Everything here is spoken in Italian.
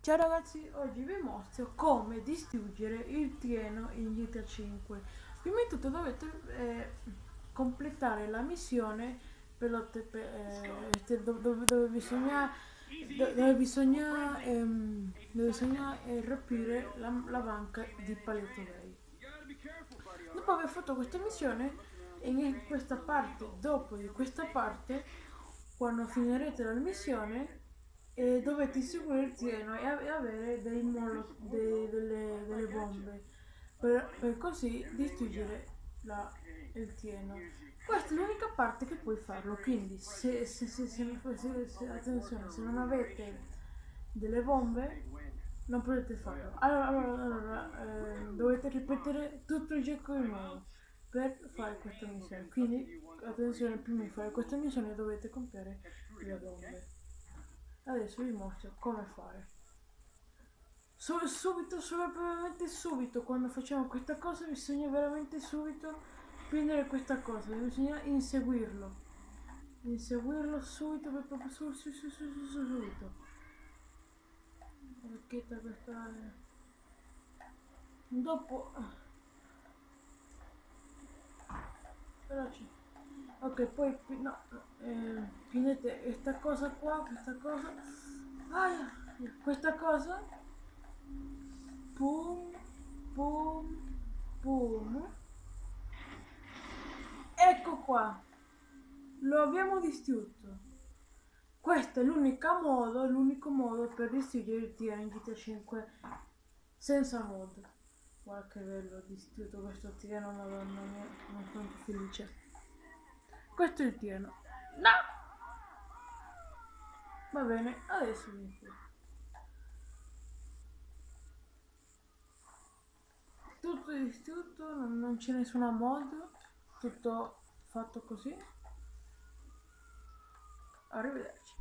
Ciao ragazzi, oggi vi mostro come distruggere il treno in GTA 5. Prima di tutto dovete completare la missione dove bisogna rapire la banca di Paleto Bay. Dopo aver fatto questa missione, in questa parte, dopo di questa parte, quando finirete la missione, dovete inseguire il treno e avere delle bombe per così distruggere il treno. Questa è l'unica parte che puoi farlo, quindi attenzione, se non avete delle bombe non potete farlo. Allora, dovete ripetere tutto il gioco di nuovo per fare questa missione. Quindi attenzione, prima di fare questa missione dovete comprare le bombe. Adesso vi mostro come fare. Veramente subito, quando facciamo questa cosa bisogna veramente subito prendere questa cosa, bisogna inseguirlo. Inseguirlo subito, proprio subito. Perché questa. Dopo. Veloce. Ok, poi no, prendete questa cosa qua, questa cosa. Ah, questa cosa. Pum, pum, pum. Ecco qua, lo abbiamo distrutto. Questo è l'unico modo per distruggere il treno in GTA 5 senza mod. Guarda che bello, ho distrutto questo treno, madonna mia, sono tanto felice. Questo è il treno. No! Va bene, adesso mi qui. Tutto distrutto, non c'è nessuna mod, tutto fatto così. Arrivederci.